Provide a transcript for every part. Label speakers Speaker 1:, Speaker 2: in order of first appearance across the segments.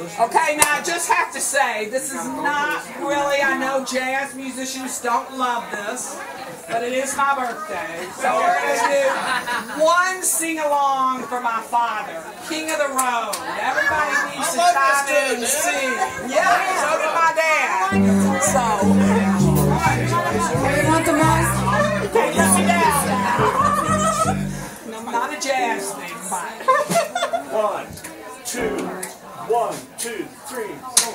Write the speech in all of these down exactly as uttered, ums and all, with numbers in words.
Speaker 1: Okay, now I just have to say, this is not really, I know jazz musicians don't love this, but it is my birthday. So we're going to do one sing-along for my father, King of the Road. Everybody needs to chime in and sing. Yeah, so did my dad. So, you want the mic? Okay, listen down. Not a jazz thing, but.
Speaker 2: One, two, one, two, three, four.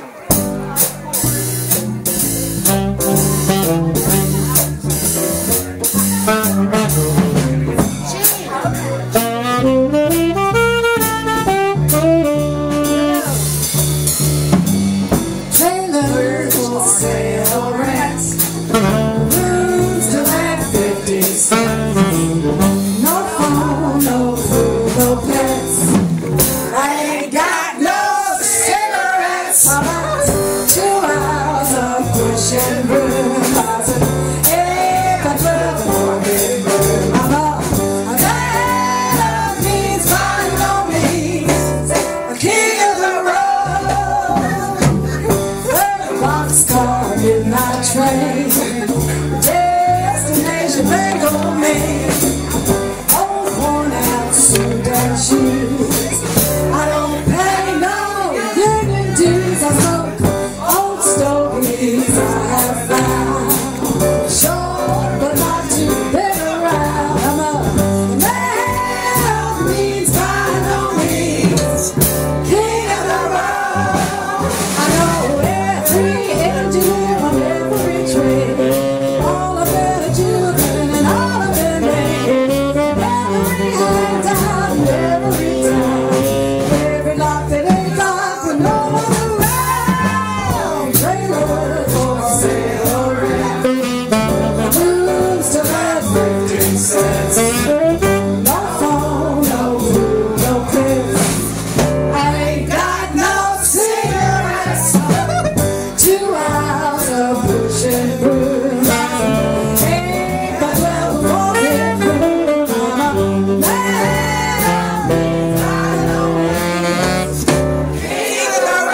Speaker 3: Trailers will sail rats, rooms to let fifty cents. No phone, no food, no pets. I ain't got no cigarettes. About two hours of pushing broom. Hey, but twelve more big room. I'm up. That means by no means a king of the road. Third boxcar, midnight train. Destination, big old man. Old worn out suit and shoes. I don't pay no union dues. I smoke old stogies I have found. Short but not too big around. I'm a man of means by no means king of the road. I know every engineer on every trade, all of their children and all of their names. Every hand out and every time, every lock that ain't locked with no one around. Trailers for sale or rent, rooms to let fifteen cents. No phone, no food, no pets. I ain't got no cigarettes. Two hours of pushing broom. Ain't but twelve walking room. I'm a man of means by no means king of the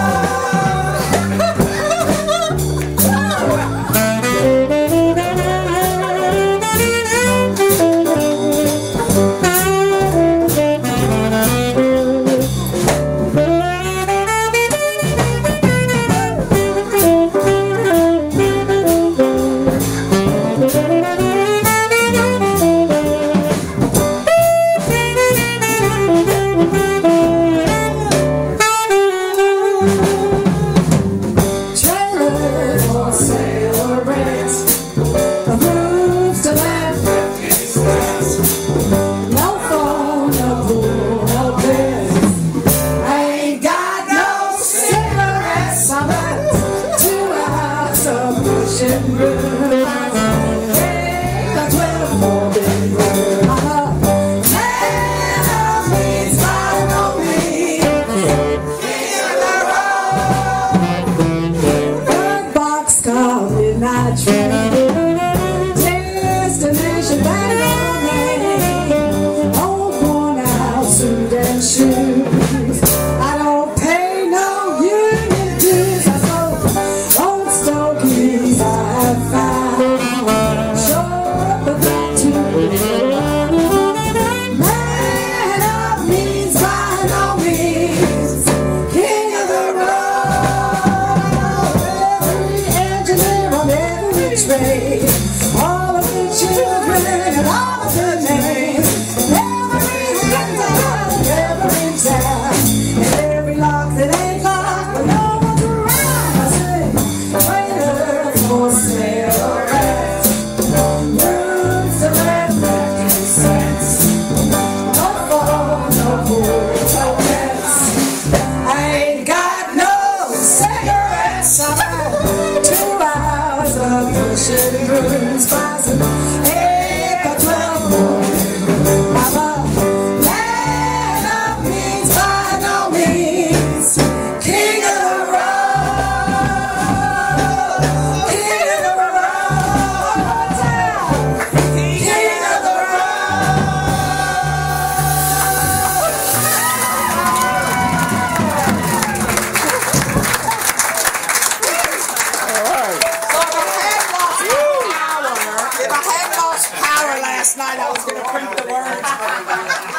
Speaker 3: trailers for sale or rent, rooms to let fifty cents. No phone, no pool, no bills. I ain't got no cigarettes. I'm at two hours of pushing broom. Hey, the twelve more big room. I'm a man of means by no means king of the road. Third boxcar, midnight train. Destination, Bangor, Maine. Old worn out suit and shoes. I don't pay no union dues. I smoke old stogies I have found. Short but not too big. Man of means by no means king of the road. Every engineer on every trade, all of the children and all of the names. Every hand out and every town, and every lock that ain't locked but no one's around. I say, trailers for sale or rent, rooms to let fifty cents. No phone, no food, no pets. I ain't got no cigarettes. I'm at two hours of pushing brooms, passing eight by twelve more. I'm a man of means by no means king of the road. King of the road. King of the road.
Speaker 1: much power last night I was going to print the words.